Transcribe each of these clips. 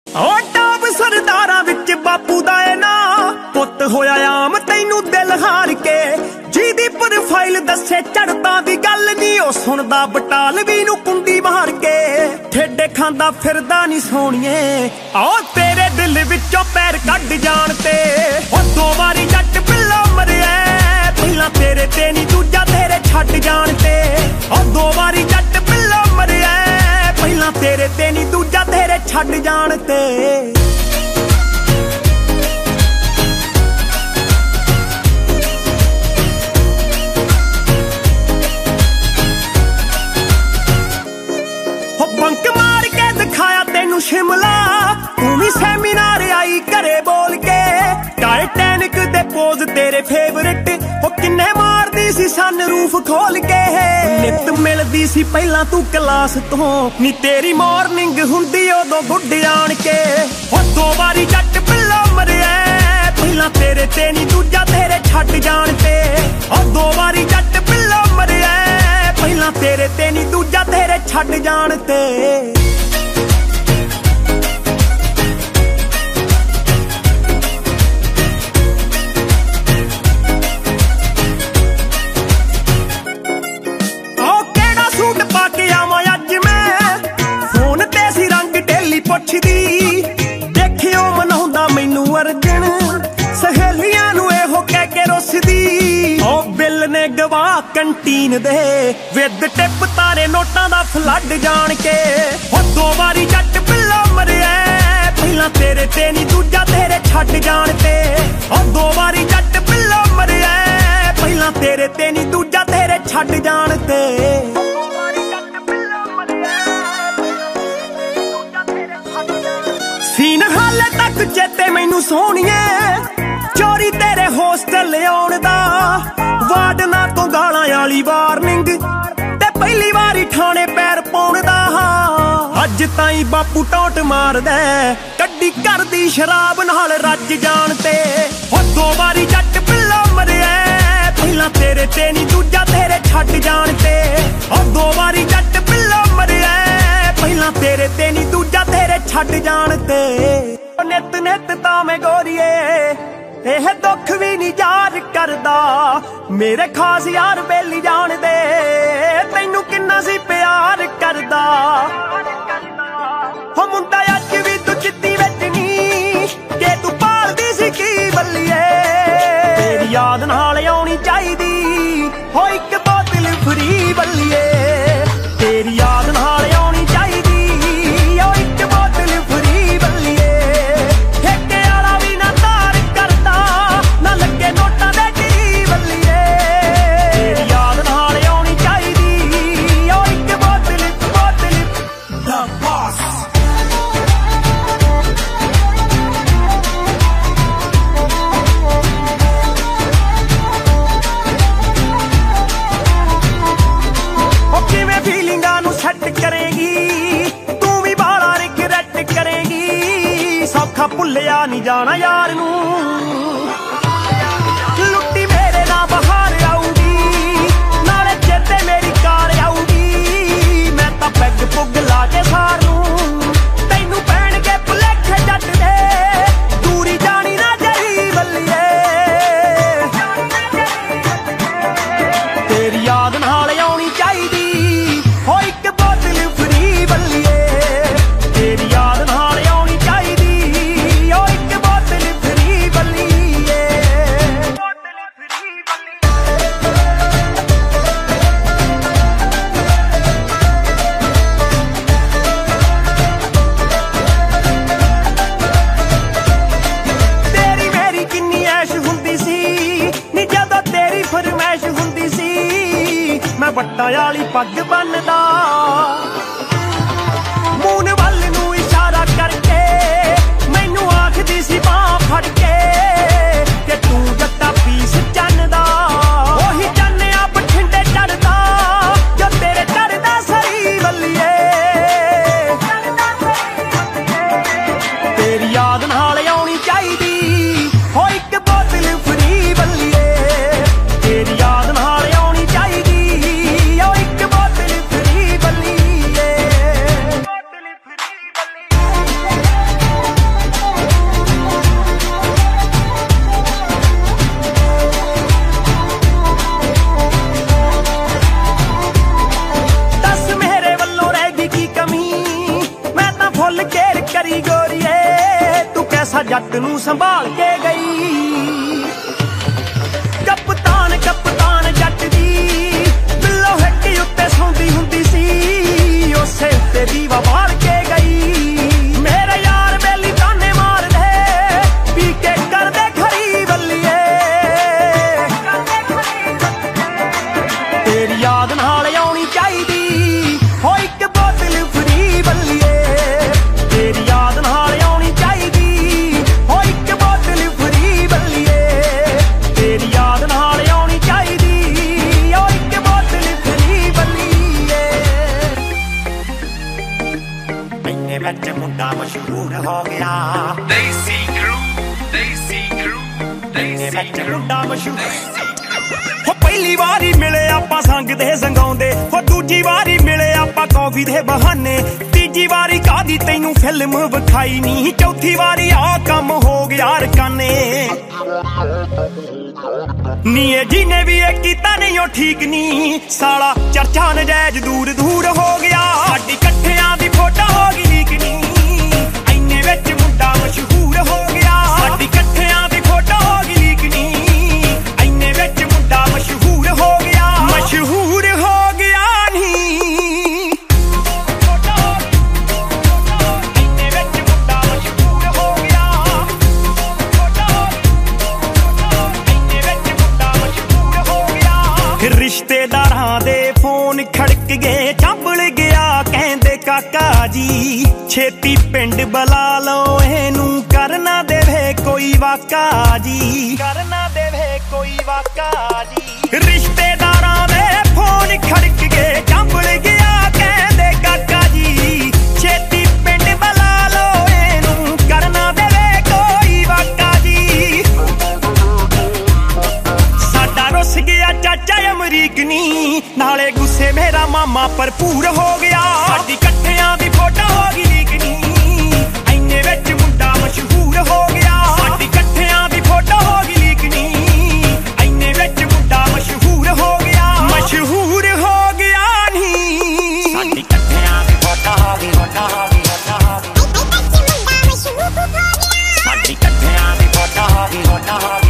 ਓ top ਸਰਦਾਰਾਂ ਵਿੱਚ ਬਾਪੂ ਦਾ ਏ ਨਾ ਪੁੱਤ ਹੋਇਆ ਆਮ ਤੈਨੂੰ ਦਿਲ ਹਾਰ ਕੇ ਜਿਹਦੀ ਪ੍ਰੋਫਾਈਲ ਦੱਸੇ ਚੜਦਾ ਦੀ ਗੱਲ ਨਹੀਂ ਉਹ ਸੁਣਦਾ ਬਟਾਲਵੀ ਨੂੰ ਕੁੰਡੀ ਮਾਰ ਕੇ ਠੇਡੇ ਖਾਂਦਾ ਫਿਰਦਾ ਨਹੀਂ ਸੋਹਣੀਏ ਆਓ ਤੇਰੇ ਦਿਲ ਵਿੱਚੋਂ ਪੈਰ ਕੱਢ ਜਾਣ ਤੇ ਉਹ 2 ਵਾਰੀ ਜੱਟ ਪਿੱਲਾ ਮਰਿਆ ਪਹਿਲਾਂ ਤੇਰੇ ਤੇ ਨਹੀਂ ਦੂਜਾ ਤੇਰੇ ਛੱਡ ਜਾਣ ਤੇ ਉਹ 2 ਵਾਰੀ ਜੱਟ ਪਿੱਲਾ ਮਰਿਆ ਪਹਿਲਾਂ ਤੇਰੇ ਤੇ ਨਹੀਂ ਦੂਜਾ ਤੇਰੇ ਛੱਡ ਜਾਣ ਤੇ ਬੰਕ ਮਾਰ ਕੇ ਦਿਖਾਇਆ ਤੈਨੂੰ ਸ਼ਿਮਲਾ ਤੂੰ ਵੀ ਸੈਮੀਨਾਰ ਆਈ ਘਰੇ ਬੋਲ ਕੇ ਟਾਈਟੈਨਿਕ ਦੇ ਪੋਜ਼ ਤੇਰੇ ਫੇਵਰਿਟ ਉਹ ਕਿੰਨੇ ਮਾਰਦੀ ਸੀ ਸਨ ਰੂਫ ਖੋਲ ਕੇ ਨਿੱਤ ਮਿਲਦੀ ਸੀ ਪਹਿਲਾਂ ਤੂੰ ਕਲਾਸ ਤੋਂ ਨੀ ਤੇਰੀ ਮਾਰਨਿੰਗ ਹੁੰਦੀ ਉਦੋਂ ਗੁੱਡ ਆਣ ਕੇ ਉਹ 2 ਵਾਰੀ ਜੱਟ ਪਿੱਲਾ ਮਰਿਆ ਪਹਿਲਾਂ ਤੇਰੇ ਤੇ ਨੀ ਦੂਜਾ ਤੇਰੇ ਛੱਡ ਜਾਣ ਤੇ ਉਹ 2 ਵਾਰੀ ਜੱਟ ਪਿੱਲਾ ਮਰਿਆ ਪਹਿਲਾਂ ਤੇਰੇ ਤੇ ਨੀ ਦੂਜਾ ਤੇਰੇ ਛੱਡ ਜਾਣ ਤੇ ਪੁੱਛਦੀ ਦੇਖਿਓ ਮਨਾਉਂਦਾ ਮੈਨੂੰ ਅਰਜਨ ਸਹੇਲੀਆਂ ਨੂੰ ਇਹੋ ਕਹਿ ਕੇ ਰੁੱਸਦੀ ਉਹ ਬਿੱਲ ਨੇ ਗਵਾ ਕੰਟੀਨ ਦੇ ਵਿਦ ਟਿਪ ਤਾਰੇ ਨੋਟਾਂ ਦਾ ਫਲੱਡ ਜਾਣ ਕੇ ਉਹ 2 ਵਾਰੀ ਜੱਟ ਪਿੱਲਾ ਮਰਿਆ ਪਹਿਲਾਂ ਤੇਰੇ ਤੇ ਨਹੀਂ ਦੂਜਾ ਤੇਰੇ ਛੱਡ ਜਾਣ ਤੇ ਉਹ 2 ਵਾਰੀ ਜੱਟ ਪਿੱਲਾ ਮਰਿਆ ਪਹਿਲਾਂ ਤੇਰੇ ਤੇ ਨਹੀਂ ਦੂਜਾ ਤੇਰੇ ਛੱਡ ਜਾਣ ਤੇ ਸੀਨ ਹਾਲੇ ਤੱਕ ਚੇਤੇ ਮੈਨੂੰ ਸੋਹਣੀਏ ਚੋਰੀ ਤੇਰੇ ਹੋਸਟਲ ਆਉਣ ਦਾ ਵਾਰਡਨਾਂ ਤੋਂ ਗਾਲਾਂ ਵਾਲੀ ਵਾਰਨਿੰਗ ਤੇ ਪਹਿਲੀ ਵਾਰੀ ਠਾਣੇ ਪੈਰ ਪਾਉਣ ਦਾ ਅੱਜ ਤਾਈਂ ਬਾਪੂ ਟੌਟ ਮਾਰਦਾ ਕੱਢੀ ਕਰਦੀ ਸ਼ਰਾਬ ਨਾਲ ਰੱਜ ਜਾਣ ਤੇ ਉਹ 2 ਵਾਰੀ ਜੱਟ ਪਿੱਲਾ ਮਰਿਆ ਪਹਿਲਾਂ ਤੇਰੇ ਤੇ ਨਹੀਂ ਦੂਜਾ ਤੇਰੇ ਛੱਡ ਜਾਣ ਤੇ ਉਹ 2 ਵਾਰੀ ਜੱਟ ਪਿੱਲਾ ਮਰਿਆ ਪਹਿਲਾਂ ਤੇਰੇ ਤੇ ਨਹੀਂ ਦੂਜਾ ਤੇਰੇ ਛੱਡ ਜਾਣ ਤੇ ਨਿੱਤ ਨਿੱਤ ਤਾਂ ਮੈਂ ਗੋਰੀਏ ਇਹ ਦੁੱਖ ਵੀ ਨਹੀਂ ਯਾਦ ਕਰਦਾ ਮੇਰੇ ਖਾਸ ਯਾਰ ਬੇਲੀ ਜਾਣਦੇ ਤੈਨੂੰ ਕਿੰਨਾ ਸੀ ਪਿਆਰ ਕਰਦਾ ਹੋ ਮੁੰਡਾ ਅੱਜ ਵੀ ਤੂੰ ਚਿੱਤੀ ਵਿੱਚ ਨਹੀਂ ਕਿ ਤੂੰ ਭਾਲਦੀ ਸੀ ਕੀ ਬੱਲੀਏ ਤੇਰੀ ਯਾਦ ਨਾਲ ਆਉਣੀ ਚਾਹੀਦੀ ਹੋ ਇੱਕ ਬੋਤਲ ਫਰੀ ਬੱਲੀਏ ਤੇਰੀ ਯਾਦ ਨਾਲ ਆਉਣੀ ਚਾਹੀਦੀ ਭੁੱਲਿਆ ਨਹੀਂ ਜਾਣਾ ਯਾਰ ਨੂੰ ਲੁੱਟੀ ਮੇਰੇ ਨਾਲ ਬਹਾਰ ਆਊਗੀ ਨਾਲੇ ਚੇਤੇ ਮੇਰੀ ਕਾਰ ਆਊਗੀ ਮੈਂ ਤਾਂ ਪੈਗ ਪੁੱਗ ਲਾ ਕੇ ਸਾਰ ਨੂੰ ਤੈਨੂੰ ਪੈਣਗੇ ਭੁਲੇਖੇ ਜੱਟ ਦੇ ਦੂਰੀ ਜਾਣੀ ਨਾ ਜਾਈ ਬੱਲੀਏ ਤੇਰੀ ਯਾਦ ਨਾਲ ਆਉਣੀ ਚਾਹੀਦੀ ਹੋ ਇੱਕ ਬੋਤਲ ਫਰੀ ਬੱਲੀਏ ਤੇਰੀ ਯਾਦ ਨਾਲ ਆਉਣੀ ਚਾਹੀਦੀ ਵੱਟਾਂ ਵਾਲੀ ਪੱਗ ਬੰਨਦਾ ਮੂਨ ਵੱਲ ਨੂੰ ਇਸ਼ਾਰਾ ਕਰਕੇ ਮੈਨੂੰ ਆਖਦੀ ਸੀ ਬਾਂਹ ਫੜ ਕੇ ਕਿ ਤੂੰ ਜੱਟਾ ਪੀਸ ਚੰਨਦਾ ਉਹੀ ਚੰਨਿਆ ਬਠਿੰਡੇ ਚੜਦਾ ਜੋ ਤੇਰੇ ਚੜਦਾ ਸਰੀ ਬੱਲੀਏ ਤੇਰੀ ਯਾਦ ਨਾਲ ਆਉਣੀ ਚਾਹੀਦੀ ਹੋ ਇੱਕ ਬੋਤਲ ਫਰੀ ਬੱਲੀਏ ਤੇਰੀ ਯਾਦ ਨਾਲ ਆਉਣੀ ਚਾਹੀਦੀ करी गोरीए तू कैसा जट नू संभाल के गई। कप्तान कप्तान जट दी बिल्लो हट्टी उत्ते सौंदी हुंदी सी उसे उत्ते दीवा बाल के गई। मेरे यार बेली ताने मार दे पी के कर दे खरी बल्लिए तेरी याद नाल आउणी चाहीदी हो इक बोतल फ्री बल्लिए तेरी याद नाल आउणी चाहीदी हो इक बोतल फ्री बल्लिए तेरी याद नाल आउणी चाहीदी हो इक बोतल फ्री बल्लिए। मैंने विच मुंडा मशहूर हो गया देसी क्रू मैंने विच मुंडा मशहूर हो पहली वारी मिले आपां संग दे संगाउंदे हो दूजी वारी मिले आपां कॉफी दे बहाने तीजी वारी कादी तैनू फिल्म विखाई नी चौथी वारी आ कम हो गया रकाने नी जिने भी ये कीता नहीं ओ ठीक नी साला चर्चा नजायज दूर दूर हो गया। साडी कट्ठियां दी फोटो हो गई लीक नी इन्ने विच मुंडा मशहूर हो गया। साडी कट्ठियां दी फोटो हो गई लीक नी इन्ने विच मुंडा मशहूर हो गया मशहूर हो गया नी इन्ने विच मुंडा मशहूर हो गया इन्ने विच मुंडा मशहूर हो गया। रिश्तेदारां दे फोन खड़क गए चंबल गया कहंदे काका जी छेती पिंड बुला लो एनू करना देवे कोई वाका जी करना देवे कोई वाका जी। रिश्तेदारां दे फोन खड़क गए चंबल गया कहंदे काका जी छेती पिंड बुला लो एनू करना देवे कोई वाका जी। साडा रुस गया चाचा अमरीकनी नाले गुस्से मेरा मामा भरपूर हो गया। साडी कट्ठियां दी फोटो हो गई लीक नी इन्ने विच मुंडा मशहूर हो गया। साडी कट्ठियां दी फोटो हो गई लीक नी इन्ने विच मुंडा मशहूर हो गया मशहूर हो गया नी साडी कट्ठियां दी फोटो हो गई साडी कट्ठियां दी फोटो हो गई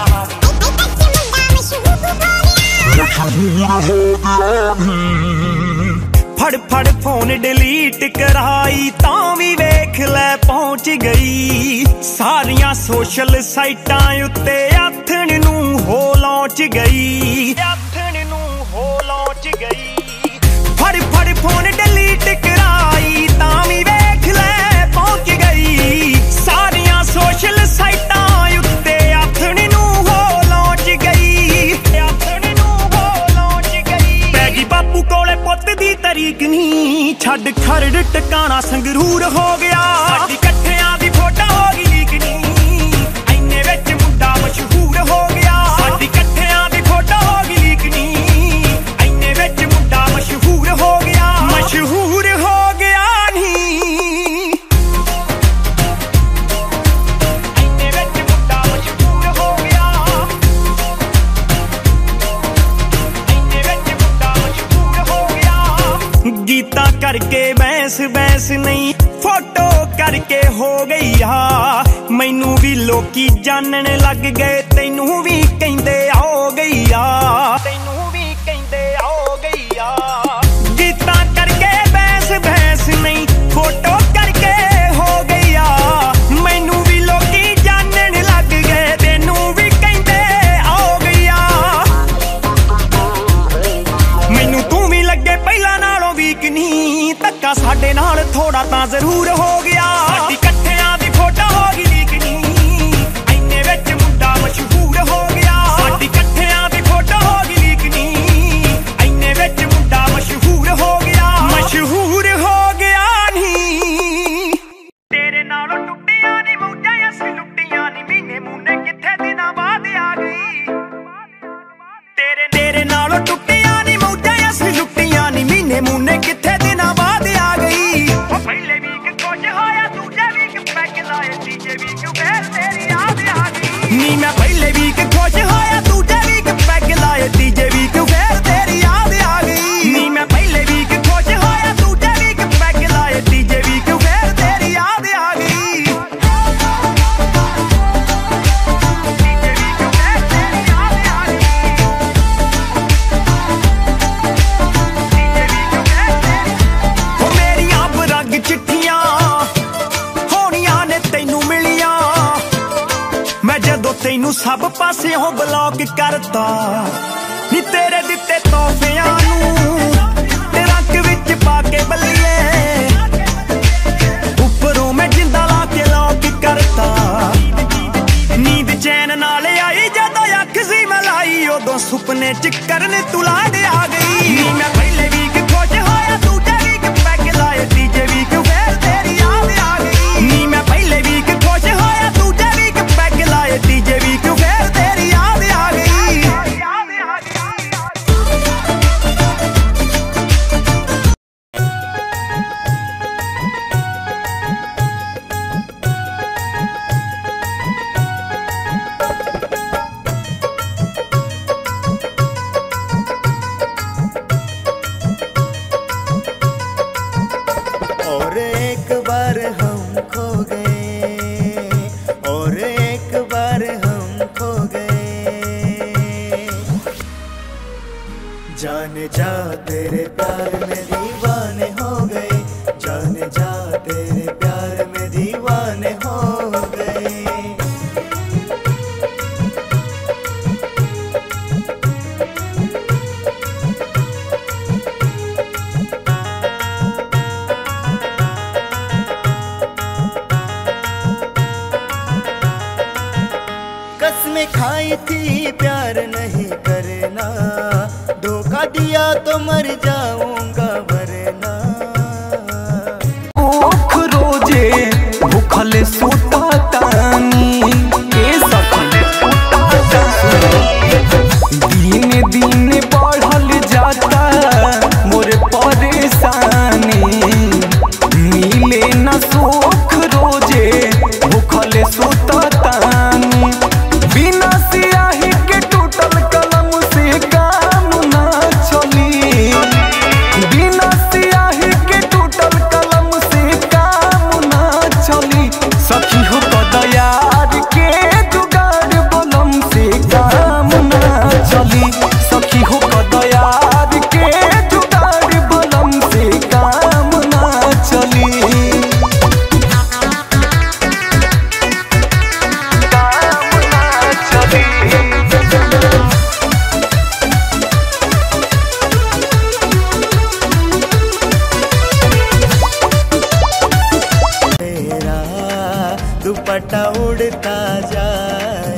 फड़ फड़ फोन डिलीट कराई तां भी वेख लै पहुंच गई। सारियां सोशल साइटां उत्ते आथण नू हो लौंच गई आथण नू हो लौंच गई। फड़ फड़ फोन डिलीट कराई तां भी वेख लै पहुंच गई। सारियां सोशल साइटां उत्ते आथण नू हो लौंच गई आथण नू हो लौंच गई। पैगी बापू कोले पुੱਤ दी तरीक नी छड़ खरड़ टकाना संगरूर हो गया। साडी कट्ठियां दी फोटो हो गई लीक नी इन्ने विच मुंडा मशहूर हो गया। साडी कट्ठियां दी फोटो हो गई लीक नी इन्ने विच मुंडा मशहूर हो गया मशहूर हो गया नी इन्ने विच मुंडा मशहूर हो गया इन्ने विच मुंडा मशहूर हो गया। गीता करके बहस बहस नहीं फोटो करके हो गई आ मैनू भी लोकी जानन लग गए तैनू भी कहंदे आओ गई आ तैनू भी कहंदे आओ गई आ। गीता करके बहस बहस नहीं फोटो करके हो गई आ मैनू भी लोकी जानन लग गए तैनू भी कहंदे आओ गई आ। मैनू तू भी लगे पहला नालों वीक नहीं धक्का साडे नाल थोड़ा तां जरूर हो गया। साडी कट्ठियां दी फोटो हो गई लीक नी इन्ने विच मुंडा मशहूर हो गया। साडी कट्ठियां दी फोटो हो गई लीक नी इन्ने विच मुंडा मशहूर हो गया मशहूर हो गया नी। तेरे नालों टुट्टियां नी मौजां असीं लुट्टियां नी महीने मूने किथे दिनां बाद आ गई। तेरे नालों टुट्टियां नी मौजां असीं लुट्टियां नी महीने मूने किथे दिनां बाद आ गई। पहले वीक कुछ होया दूजे वीक पैग लाए तीजे वीक फिर तेरी याद आ गई नी मैं पहले वीक खुश होया दूजे वीक पैग लाए तीजे वीक फिर तेरी याद आ गई नी मैं पहले वीक खुश होया दूजे वीक पैग लाए तीजे वीक फिर तेरी याद आ तैनू मिलिया मैं जदों तैनू सब पासियों ब्लॉक करता नी तेरे दिते तोहफियां नू ते रंग विच पाके बल्लिए उपरों मैं जिंदा ला के लॉक करता नींद चैन नाल आई जदों अख सी मैं लाई उदों सुपने च करने तू लाड आ गई नी मैं पहले वीक खुश होया दूजे वीक पैग लाए तीजे वीक फिर तेरी याद आ गई नी मैं पहले वीक खुश होया दूजे वीक पैग लाए तीजे वीक फिर तेरी याद आ गई और एक बार हम खो गए और एक बार हम खो गए जाने जा तेरे प्यार में दीवाने हो गए जाने जा तेरे प्यार में दीवाने हो गए कसमें खाई थी प्यार नहीं करना धोखा दिया तो मर जाऊंगा वरना भूख रोजे भूखल सुता तानी के सखल दिन दिन बढ़ल जाता मोर परेशानी मिले न सुख रोजे भूखल सुता तानी बिना सियाही के टूटल कलम से काम ना चली बिना सियाही के टूटल कलम से काम ना चली सखी हो कदयार के जुगाड़ बलम से काम ना चली सखी हो कदयार के जुगाड़ बलम से काम ना चली मेरा दुपट्टा उड़ता जाए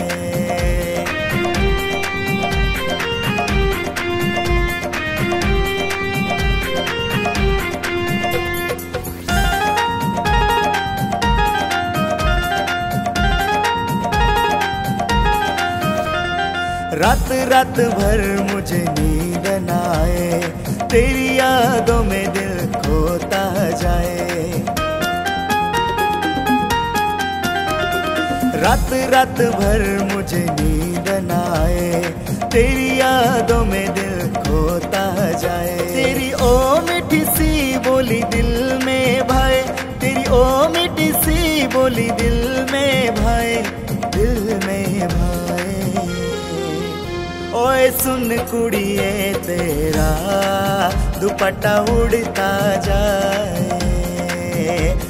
रात रात भर मुझे नींद न आए तेरी यादों में दिल खोता जाए रात रात भर मुझे नींद न आए तेरी यादों में दिल खोता जाए तेरी ओ मीठी सी बोली दिल में भाए तेरी ओ मीठी सी बोली दिल में भाए दिल में भाए ओए सुन कुड़िए तेरा दुपट्टा उड़ता जाए